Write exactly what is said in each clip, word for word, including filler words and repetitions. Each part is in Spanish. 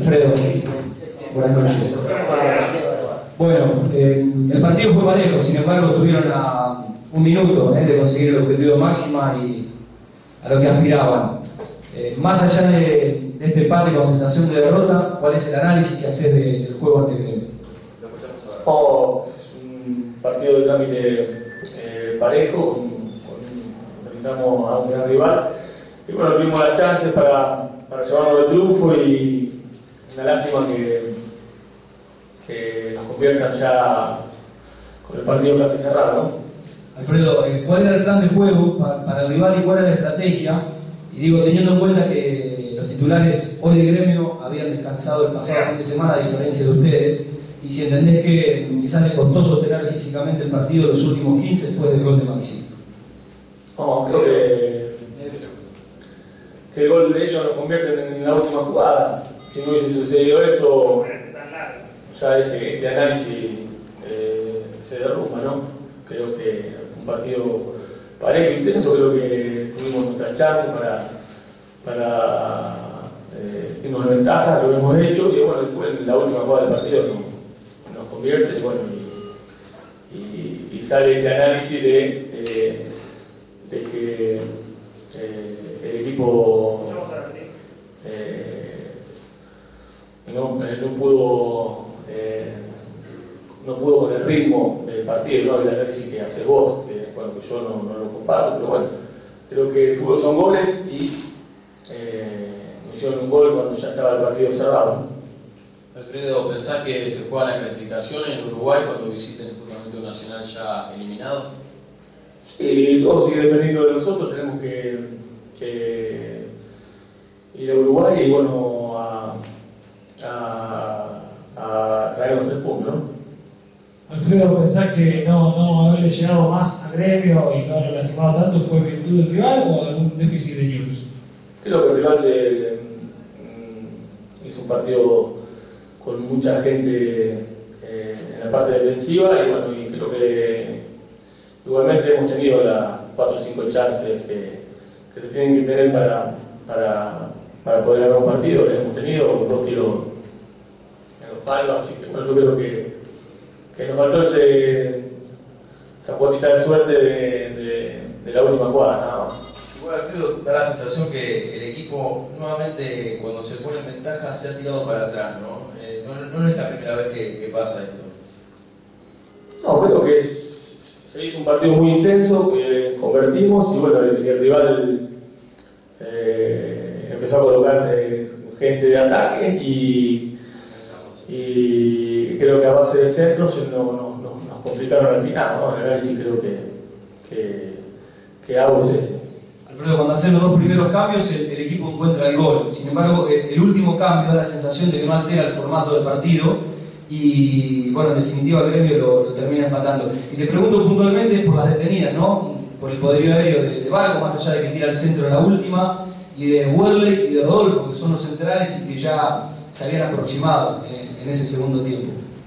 Alfredo, buenas noches. Bueno, eh, el partido fue parejo, sin embargo estuvieron a un minuto eh, de conseguir el objetivo máxima y a lo que aspiraban. Eh, más allá de, de este empate con sensación de derrota, ¿cuál es el análisis que haces de, del juego ante el Gremio? Oh, es un partido de trámite eh, parejo, con, con, enfrentamos a un gran rival y bueno, tuvimos las chances para, para llevarnos el triunfo y una lástima que, que nos conviertan ya con el partido casi cerrado, ¿no? Alfredo, ¿cuál era el plan de juego para, para el rival y cuál era la estrategia? Y digo, teniendo en cuenta que los titulares hoy de Gremio habían descansado el pasado fin de semana, a diferencia de ustedes, y si entendés que quizás les costó sostener físicamente el partido los últimos quince después del gol de Maxi. No, creo que, que el gol de ellos nos convierte en la última jugada. Si no hubiese sucedido eso, ya ese, este análisis eh, se derrumba, ¿no? Creo que fue un partido parejo, intenso, creo que tuvimos nuestras chances para, para eh, irnos de ventaja, lo hemos hecho y bueno, después en la última jugada del partido nos, nos convierte y bueno, y, y, y sale este análisis de, eh, de que eh, el equipo eh, no, no pudo eh, no pudo con el ritmo del partido, ¿no? El análisis que haces vos, que, bueno, que yo no, no lo comparto, pero bueno, creo que el fútbol son goles y eh, me hicieron un gol cuando ya estaba el partido cerrado. Alfredo, ¿pensás que se juega la clasificación en Uruguay cuando visiten justamente un Nacional ya eliminado? Sí, todo sigue dependiendo de nosotros, tenemos que, que ir a Uruguay y bueno, a, a, a traer los tres puntos, ¿no? Alfredo, ¿pensás que no, no haberle llegado más a Gremio y no haberlo lastimado tanto fue virtud del rival o algún déficit de News? Creo que el rival se, mm, hizo un partido con mucha gente eh, en la parte defensiva y bueno, y creo que igualmente hemos tenido las cuatro o cinco chances que, que se tienen que tener para, para, para poder ganar un partido, que hemos tenido dos tiros en los palos, así que bueno, yo creo que que nos faltó ese, esa cuotita de suerte de, de, de la última jugada, nada más. Bueno, Alfredo, da la sensación que el equipo nuevamente cuando se pone en ventaja se ha tirado para atrás, ¿no? Eh, no, no es la primera vez que, que pasa esto. No, creo que se hizo un partido muy intenso, que convertimos y bueno, el, el rival eh, empezó a colocar eh, gente de ataque y, y creo que a base de centros no, no, no, nos complicaron al final, ¿no? El análisis creo que, que, que hago es ese. Alfredo, cuando hacen los dos primeros cambios, el, el equipo encuentra el gol. Sin embargo, el, el último cambio da la sensación de que no altera el formato del partido y, bueno, en definitiva el Gremio lo, lo termina empatando. Y te pregunto puntualmente por las detenidas, ¿no? Por el poderío aéreo de, de Barco, más allá de que tira el centro en la última, y de Wedley y de Rodolfo, que son los centrales y que ya se habían aproximado en, en ese segundo tiempo.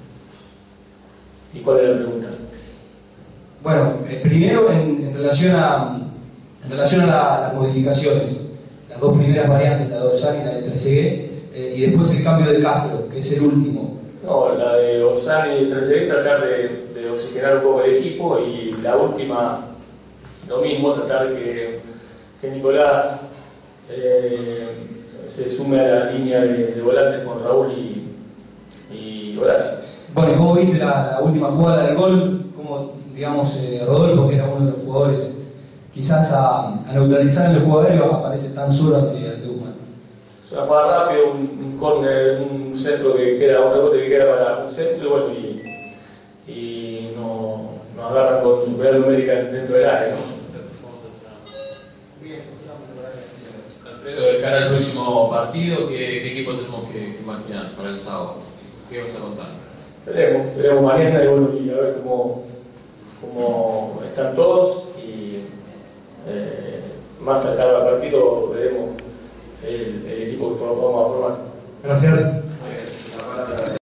¿Y cuál es la pregunta? Bueno, eh, primero en, en relación a... En relación a la, las modificaciones, las dos primeras variantes, la dorsal y la de Trezeguet, eh, y después el cambio de Castro, que es el último. No, la de Orsán y Trezeguet, tratar de, de oxigenar un poco el equipo, y la última, lo mismo, tratar de que, que Nicolás eh, se sume a la línea de, de volantes con Raúl y, y Horacio. Bueno, ¿y cómo viste la, la última jugada del gol? Como, digamos, eh, Rodolfo, que era uno de los jugadores quizás a, a neutralizar en el juego aéreo, aparece tan solo ante Guzmán. Es una jugada rápida, un, un córner, un centro que queda, un rebote que queda para un centro y bueno, y, y no, nos agarran con superioridad numérica dentro del área, ¿no? Alfredo, de cara al próximo partido, ¿qué, qué equipo tenemos que, que imaginar para el sábado? ¿Qué vas a contar? Veremos, veremos mañana y bueno, y a ver cómo, cómo están todos. Eh, más cercano al partido veremos el, el equipo que vamos a formar. Gracias.